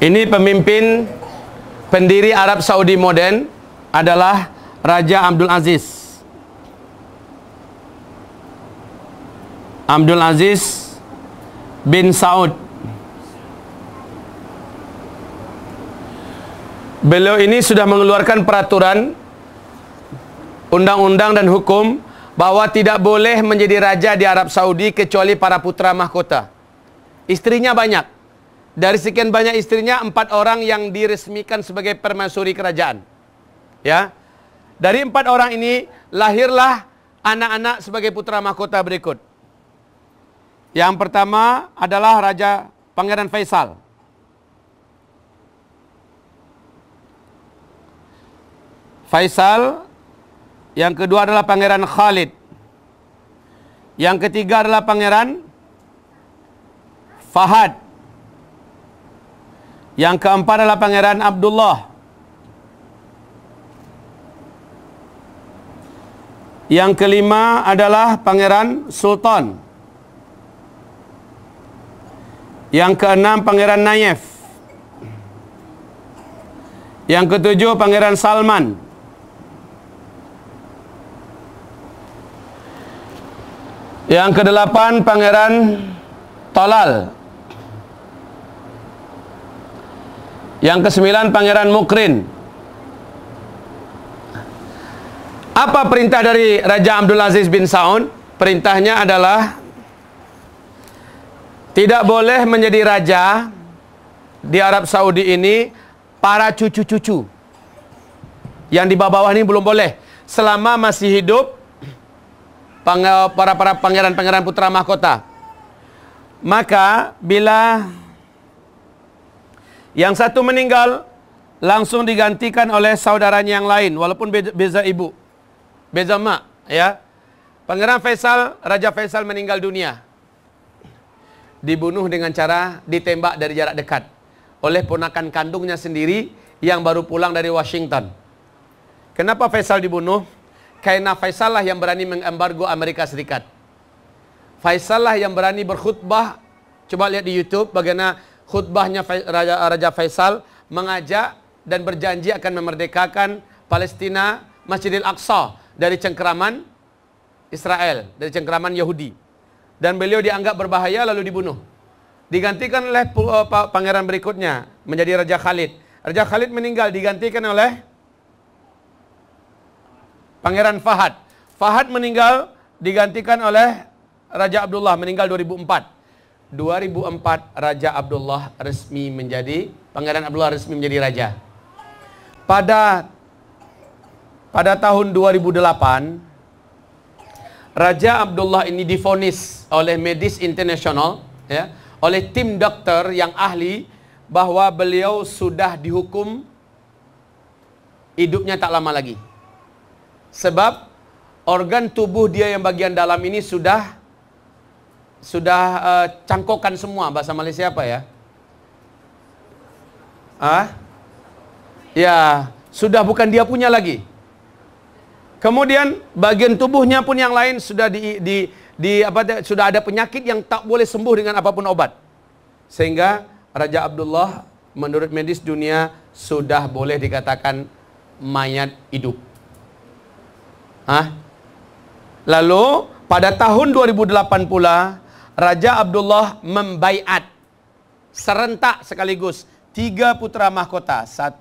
Ini pemimpin pendiri Arab Saudi moden adalah Raja Abdul Aziz. Abdul Aziz bin Saud. Beliau ini sudah mengeluarkan peraturan, undang-undang dan hukum bahwa tidak boleh menjadi raja di Arab Saudi kecuali para putra mahkota. Istrinya banyak. Dari sekian banyak istrinya, 4 orang yang diresmikan sebagai permaisuri kerajaan. Ya. Dari 4 orang ini lahirlah anak-anak sebagai putra mahkota berikut. Yang pertama adalah Raja Pangeran Faisal. Faisal. Yang kedua adalah Pangeran Khalid. Yang ketiga adalah Pangeran Fahad. Yang keempat adalah Pangeran Abdullah. Yang kelima adalah Pangeran Sultan. Yang keenam Pangeran Nayef. Yang ketujuh Pangeran Salman. Yang kedelapan Pangeran Tolal. Yang kesembilan Pangeran Mukrin. Apa perintah dari Raja Abdul Aziz bin Saud? Perintahnya adalah tidak boleh menjadi raja di Arab Saudi ini para cucu-cucu. Yang di bawah ini belum boleh. Selama masih hidup para pangeran-pangeran putra mahkota. Maka bila yang satu meninggal, langsung digantikan oleh saudaranya yang lain, walaupun beza ibu, beza mak, ya. Pangeran Faisal, Raja Faisal meninggal dunia, dibunuh dengan cara ditembak dari jarak dekat oleh ponakan kandungnya sendiri yang baru pulang dari Washington. Kenapa Faisal dibunuh? Karena Faisal lah yang berani mengembargo Amerika Serikat. Faisal lah yang berani berkhutbah. Coba lihat di YouTube bagaimana khutbahnya Raja Faisal mengajak dan berjanji akan memerdekakan Palestina, Masjidil Aqsa dari cengkeraman Israel, dari cengkeraman Yahudi. Dan beliau dianggap berbahaya lalu dibunuh. Digantikan oleh pangeran berikutnya menjadi Raja Khalid. Raja Khalid meninggal, digantikan oleh Pangeran Fahad. Fahad meninggal, digantikan oleh Raja Abdullah, meninggal 2004. 2004 Raja Abdullah resmi menjadi, Pangeran Abdullah resmi menjadi raja. Pada tahun 2008 Raja Abdullah ini divonis oleh Medis International, ya, oleh tim dokter yang ahli, bahwa beliau sudah dihukum hidupnya tak lama lagi. Sebab organ tubuh dia yang bagian dalam ini sudah cangkokan semua. Bahasa Malaysia apa ya? Ya, sudah bukan dia punya lagi. Kemudian bagian tubuhnya pun yang lain sudah sudah ada penyakit yang tak boleh sembuh dengan apapun obat. Sehingga Raja Abdullah menurut medis dunia sudah boleh dikatakan mayat hidup. Lalu pada tahun 2008 pula Raja Abdullah membaiat serentak sekaligus 3 putra mahkota. 1,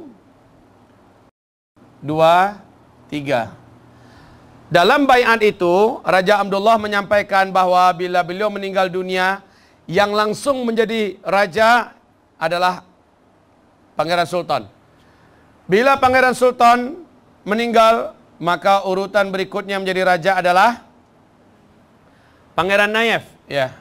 2, 3. Dalam baiat itu Raja Abdullah menyampaikan bahwa bila beliau meninggal dunia, yang langsung menjadi raja adalah Pangeran Sultan. Bila Pangeran Sultan meninggal, maka urutan berikutnya menjadi raja adalah Pangeran Nayef, ya.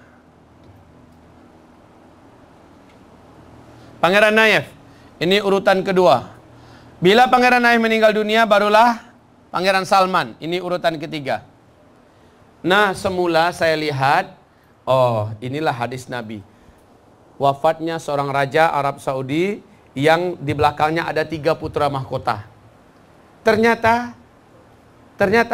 Pangeran Nayef, ini urutan kedua. Bila Pangeran Nayef meninggal dunia, barulah Pangeran Salman, ini urutan ketiga. Nah, semula saya lihat, oh, inilah hadis Nabi. Wafatnya seorang raja Arab Saudi yang di belakangnya ada 3 putra mahkota. Ternyata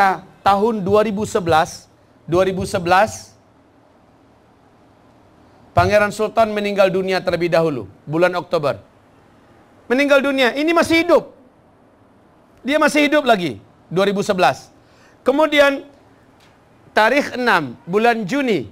tahun 2011 Pangeran Sultan meninggal dunia terlebih dahulu, bulan Oktober. Meninggal dunia, ini masih hidup. Dia masih hidup lagi, 2011. Kemudian, tarikh 6, bulan Juni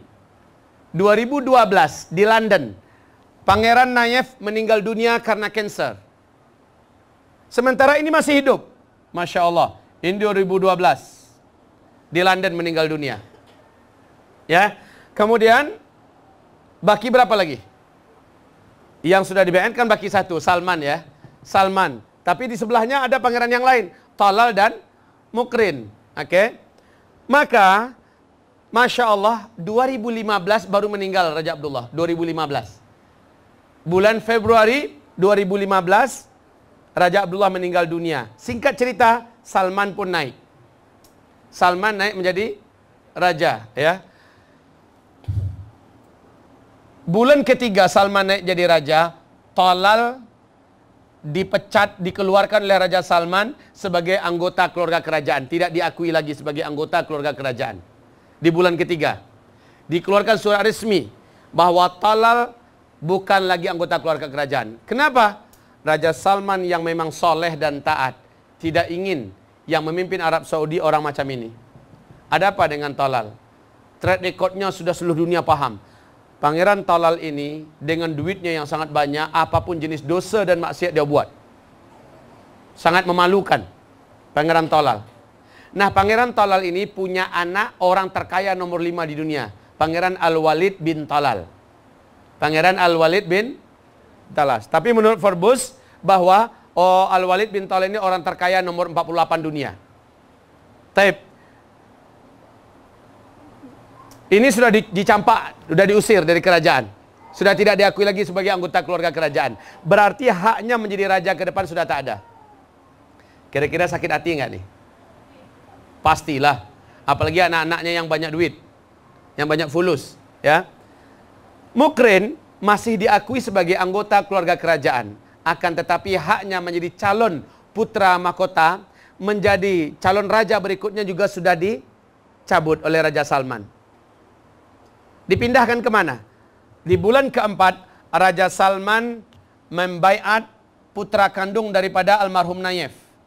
2012 di London, Pangeran Nayef meninggal dunia karena kanser. Sementara ini masih hidup. Masya Allah, ini 2012. Di London meninggal dunia. Ya, kemudian baki berapa lagi? Yang sudah dibayangkan baki satu, Salman ya. Salman. Tapi di sebelahnya ada pangeran yang lain, Talal dan Mukrin. Oke. Maka Masya Allah, 2015 baru meninggal Raja Abdullah. 2015. Bulan Februari 2015, Raja Abdullah meninggal dunia. Singkat cerita, Salman pun naik. Salman naik menjadi raja, ya. Bulan ketiga Salman naik jadi raja, Talal dipecat, dikeluarkan oleh Raja Salman sebagai anggota keluarga kerajaan. Tidak diakui lagi sebagai anggota keluarga kerajaan. Di bulan ketiga, dikeluarkan surat resmi bahwa Talal bukan lagi anggota keluarga kerajaan. Kenapa? Raja Salman yang memang soleh dan taat tidak ingin yang memimpin Arab Saudi orang macam ini. Ada apa dengan Talal? Track recordnya sudah seluruh dunia paham. Pangeran Talal ini dengan duitnya yang sangat banyak, apapun jenis dosa dan maksiat dia buat. Sangat memalukan Pangeran Talal. Nah, Pangeran Talal ini punya anak orang terkaya nomor 5 di dunia, Pangeran Al-Walid bin Talal. Pangeran Al-Walid bin Talal. Tapi menurut Forbes bahwa Al-Walid bin Talal ini orang terkaya nomor 48 dunia. Taib. Ini sudah dicampak, sudah diusir dari kerajaan. Sudah tidak diakui lagi sebagai anggota keluarga kerajaan. Berarti haknya menjadi raja ke depan sudah tak ada. Kira-kira sakit hati nggak nih? Pastilah. Apalagi anak-anaknya yang banyak duit. Yang banyak fulus. Ya. Mukrin masih diakui sebagai anggota keluarga kerajaan. Akan tetapi haknya menjadi calon putra mahkota, menjadi calon raja berikutnya juga sudah dicabut oleh Raja Salman. Dipindahkan kemana? Di bulan keempat, Raja Salman membaiat putra kandung daripada almarhum Nayef.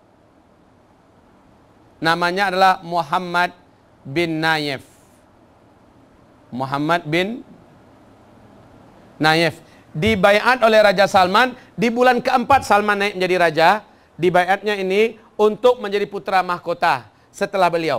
Namanya adalah Muhammad bin Nayef. Muhammad bin Nayef. Dibaiat oleh Raja Salman. Di bulan keempat Salman naik menjadi raja. Dibaiatnya ini untuk menjadi putra mahkota setelah beliau.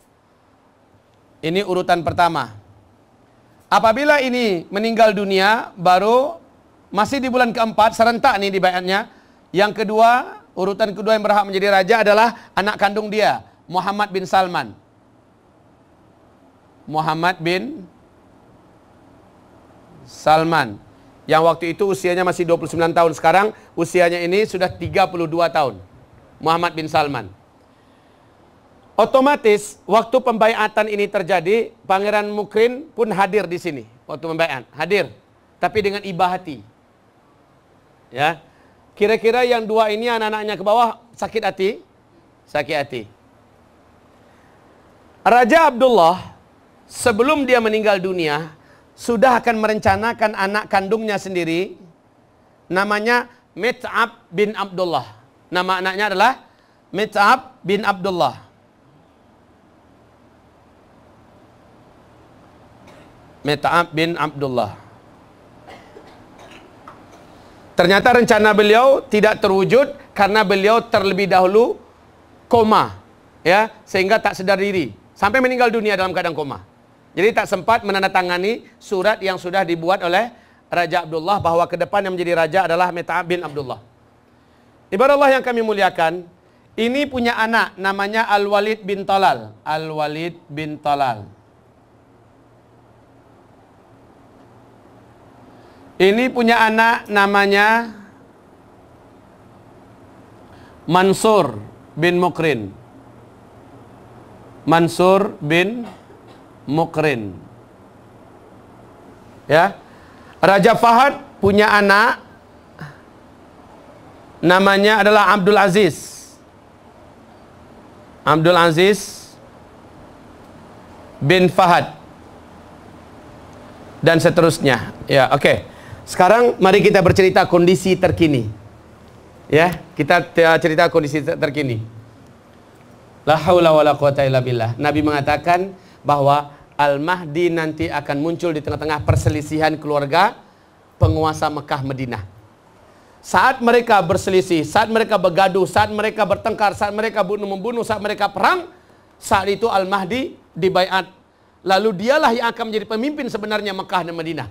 Ini urutan pertama. Apabila ini meninggal dunia, baru masih di bulan keempat, serentak nih dibaiatnya. Yang kedua, urutan kedua yang berhak menjadi raja adalah anak kandung dia, Muhammad bin Salman. Muhammad bin Salman. Yang waktu itu usianya masih 29 tahun. Sekarang usianya ini sudah 32 tahun. Muhammad bin Salman. Otomatis waktu pembaiatan ini terjadi, Pangeran Mukrin pun hadir di sini waktu pembaiatan, hadir, tapi dengan iba hati. Ya, kira-kira yang dua ini anak-anaknya ke bawah sakit hati, sakit hati. Raja Abdullah sebelum dia meninggal dunia sudah akan merencanakan anak kandungnya sendiri, namanya Mit'ab bin Abdullah. Nama anaknya adalah Mit'ab bin Abdullah. Mit'ab bin Abdullah. Ternyata rencana beliau tidak terwujud karena beliau terlebih dahulu koma, ya, sehingga tak sedar diri sampai meninggal dunia dalam keadaan koma. Jadi tak sempat menandatangani surat yang sudah dibuat oleh Raja Abdullah bahwa ke depan yang menjadi raja adalah Mit'ab bin Abdullah. Ibarat Allah yang kami muliakan, ini punya anak namanya Al-Walid bin Talal. Al-Walid bin Talal. Ini punya anak namanya Mansur bin Mukrin. Mansur bin Mukrin. Ya. Raja Fahad punya anak namanya adalah Abdul Aziz. Abdul Aziz bin Fahad. dan seterusnya. Ya, oke. Sekarang mari kita bercerita kondisi terkini. Ya, kita cerita kondisi terkini. La haula wala quwata illa billah. Nabi mengatakan bahwa Al-Mahdi nanti akan muncul di tengah-tengah perselisihan keluarga penguasa Mekah Madinah. Saat mereka berselisih, saat mereka bergaduh, saat mereka bertengkar, saat mereka membunuh, saat mereka perang, saat itu Al-Mahdi dibaiat. Lalu dialah yang akan menjadi pemimpin sebenarnya Mekah dan Madinah.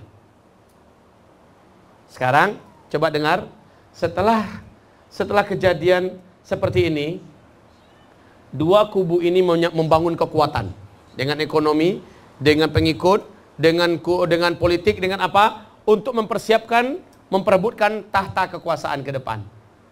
Sekarang coba dengar, setelah kejadian seperti ini, dua kubu ini membangun kekuatan dengan ekonomi, dengan pengikut, dengan politik, dengan apa, untuk memperebutkan tahta kekuasaan ke depan.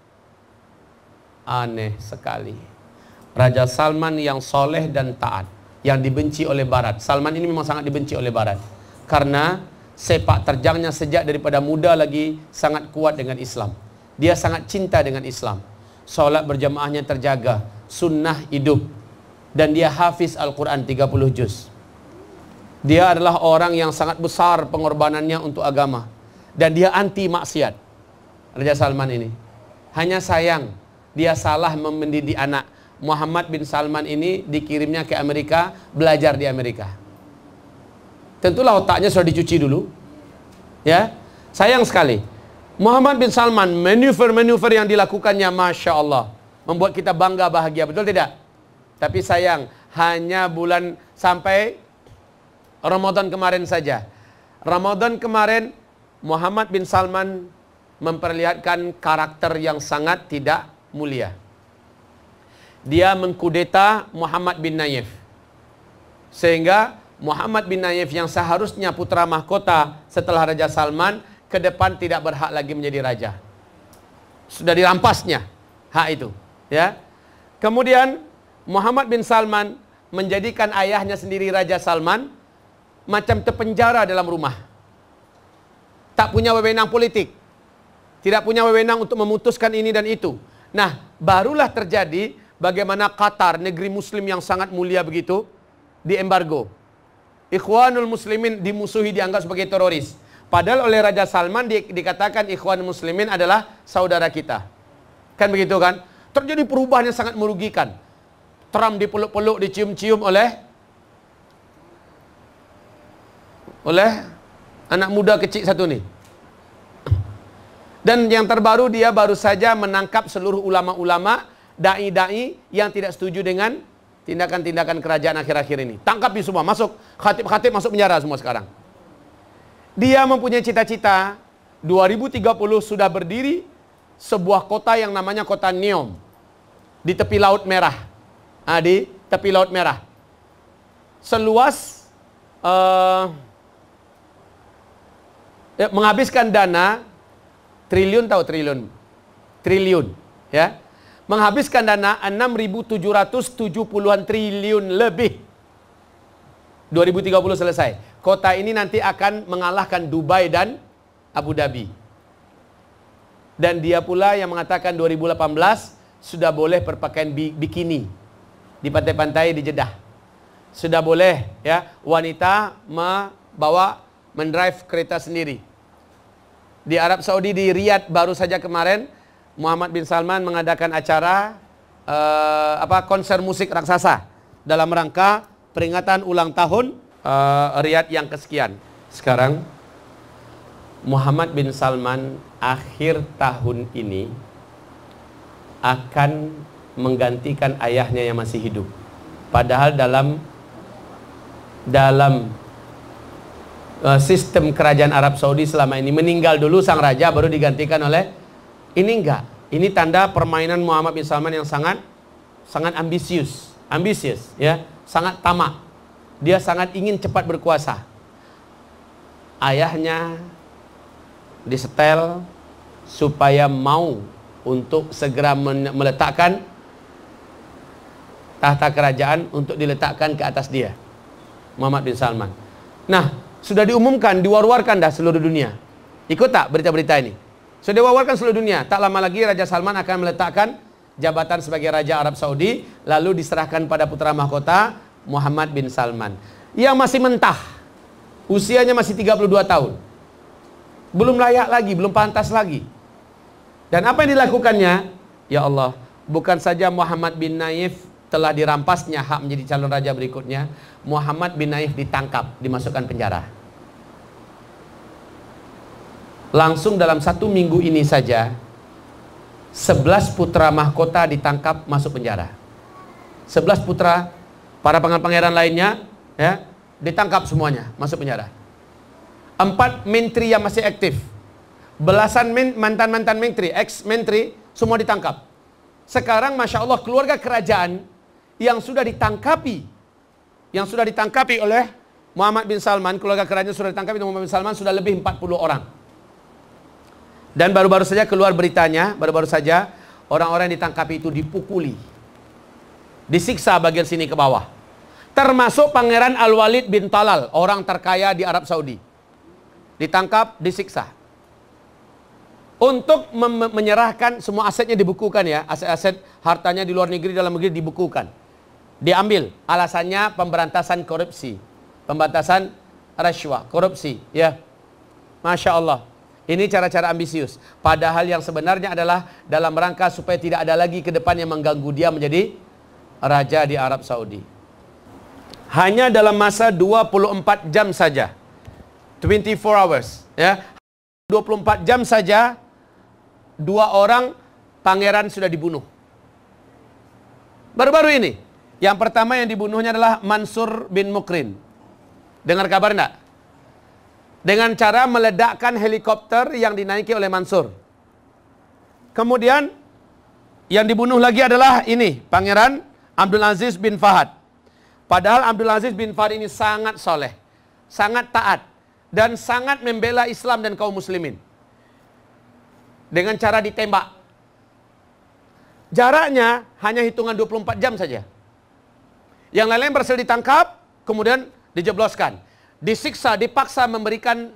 Aneh sekali. Raja Salman yang soleh dan taat, yang dibenci oleh Barat. Salman ini memang sangat dibenci oleh Barat, karena sepak terjangnya sejak daripada muda lagi sangat kuat dengan Islam. Dia sangat cinta dengan Islam. Solat berjamaahnya terjaga, sunnah hidup, dan dia hafiz Al-Quran 30 juz. Dia adalah orang yang sangat besar pengorbanannya untuk agama, dan dia anti maksiat, Raja Salman ini. Hanya sayang, dia salah mendidik anak. Muhammad bin Salman ini dikirimnya ke Amerika, belajar di Amerika. Tentulah otaknya sudah dicuci dulu. Ya, sayang sekali. Muhammad bin Salman, manuver-manuver yang dilakukannya, Masya Allah, membuat kita bangga, bahagia, betul tidak? Tapi sayang, hanya bulan sampai Ramadan kemarin saja. Ramadan kemarin, Muhammad bin Salman memperlihatkan karakter yang sangat tidak mulia. Dia mengkudeta Muhammad bin Nayef, sehingga Muhammad bin Nayef yang seharusnya putra mahkota setelah Raja Salman, ke depan tidak berhak lagi menjadi raja. Sudah dirampasnya hak itu, ya. Kemudian Muhammad bin Salman menjadikan ayahnya sendiri, Raja Salman, macam terpenjara dalam rumah. Tak punya wewenang politik, tidak punya wewenang untuk memutuskan ini dan itu. Nah, barulah terjadi bagaimana Qatar, negeri muslim yang sangat mulia begitu, diembargo. Ikhwanul Muslimin dimusuhi, dianggap sebagai teroris. Padahal oleh Raja Salman dikatakan Ikhwanul Muslimin adalah saudara kita. Kan begitu kan? Terjadi perubahan yang sangat merugikan. Trump dipeluk-peluk, dicium-cium oleh anak muda kecil satu nih. Dan yang terbaru, dia baru saja menangkap seluruh ulama-ulama, da'i-da'i yang tidak setuju dengan tindakan-tindakan kerajaan akhir-akhir ini. Tangkap di semua, masuk khatib-khatib, masuk penjara semua sekarang. Dia mempunyai cita-cita 2030 sudah berdiri sebuah kota yang namanya kota Neom di tepi Laut Merah. Di tepi Laut Merah. Seluas menghabiskan dana triliun, tahu triliun? Triliun, ya. Menghabiskan dana 6.770-an triliun lebih. 2030 selesai. Kota ini nanti akan mengalahkan Dubai dan Abu Dhabi. Dan dia pula yang mengatakan 2018 sudah boleh berpakaian bikini di pantai-pantai di Jeddah. Sudah boleh, ya, wanita mendrive kereta sendiri. Di Arab Saudi, di Riyadh baru saja kemarin Muhammad bin Salman mengadakan acara konser musik raksasa dalam rangka peringatan ulang tahun Riyadh yang kesekian. Sekarang Muhammad bin Salman akhir tahun ini akan menggantikan ayahnya yang masih hidup. Padahal dalam sistem kerajaan Arab Saudi selama ini meninggal dulu sang raja, baru digantikan oleh ini. Enggak. Ini tanda permainan Muhammad bin Salman yang sangat ambisius, ya, sangat tamak. Dia sangat ingin cepat berkuasa. Ayahnya disetel supaya mau untuk segera meletakkan tahta kerajaan untuk diletakkan ke atas dia, Muhammad bin Salman. Nah, sudah diumumkan, diwar-warkan dah seluruh dunia. Ikut tak berita-berita ini? Sudah diwar-warkan seluruh dunia. Tak lama lagi Raja Salman akan meletakkan jabatan sebagai Raja Arab Saudi, lalu diserahkan pada putra mahkota Muhammad bin Salman. Yang masih mentah, Usianya masih 32 tahun. Belum layak lagi, belum pantas lagi. Dan apa yang dilakukannya? Ya Allah, bukan saja Muhammad bin Naif telah dirampasnya hak menjadi calon raja berikutnya, Muhammad bin Naif ditangkap, dimasukkan penjara. Langsung dalam 1 minggu ini saja 11 putra mahkota ditangkap, masuk penjara. 11 putra, para pangeran lainnya ya, ditangkap semuanya, masuk penjara. 4 menteri yang masih aktif, belasan mantan-mantan menteri, ex-menteri, semua ditangkap. Sekarang Masya Allah, keluarga kerajaan yang sudah ditangkapi oleh Muhammad bin Salman, keluarga kerajaan sudah ditangkapi oleh Muhammad bin Salman sudah lebih 40 orang. Dan baru-baru saja keluar beritanya, baru-baru saja orang-orang yang ditangkapi itu dipukuli, disiksa bagian sini ke bawah. Termasuk Pangeran Al-Walid bin Talal, orang terkaya di Arab Saudi. Ditangkap, disiksa. Untuk menyerahkan semua asetnya dibukukan ya, aset-aset hartanya di luar negeri, dalam negeri dibukukan. Diambil, alasannya pemberantasan korupsi, pemberantasan rasuah, korupsi, ya. Masya Allah. Ini cara-cara ambisius. Padahal yang sebenarnya adalah dalam rangka supaya tidak ada lagi ke depan yang mengganggu dia menjadi raja di Arab Saudi. Hanya dalam masa 24 jam saja. 24 hours, ya. 24 jam saja 2 orang pangeran sudah dibunuh. Baru-baru ini. Yang pertama yang dibunuhnya adalah Mansur bin Mukrin. Dengar kabar enggak? Dengan cara meledakkan helikopter yang dinaiki oleh Mansur. Kemudian yang dibunuh lagi adalah ini, Pangeran Abdul Aziz bin Fahad. Padahal Abdul Aziz bin Fahad ini sangat soleh, sangat taat, dan sangat membela Islam dan kaum muslimin. Dengan cara ditembak. Jaraknya hanya hitungan 24 jam saja. Yang lain-lain berhasil ditangkap, kemudian dijebloskan. Disiksa, dipaksa memberikan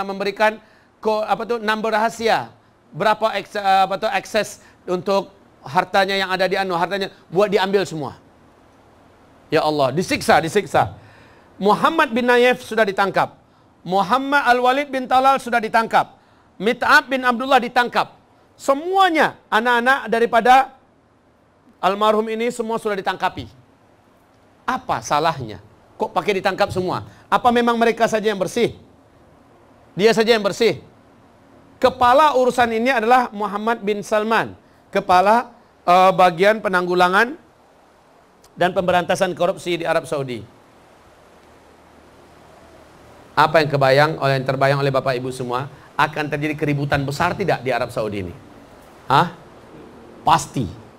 number rahasia. Berapa akses untuk hartanya yang ada di hartanya buat diambil semua. Ya Allah, disiksa. Muhammad bin Naif sudah ditangkap. Muhammad Al-Walid bin Talal sudah ditangkap. Mit'ab bin Abdullah ditangkap. Semuanya anak-anak daripada almarhum ini semua sudah ditangkapi. Apa salahnya? Kok pakai ditangkap semua? Apa memang mereka saja yang bersih? Dia saja yang bersih? Kepala urusan ini adalah Muhammad bin Salman, kepala bagian penanggulangan dan pemberantasan korupsi di Arab Saudi. Apa yang terbayang oleh Bapak Ibu semua? Akan terjadi keributan besar tidak di Arab Saudi ini? Hah? Pasti.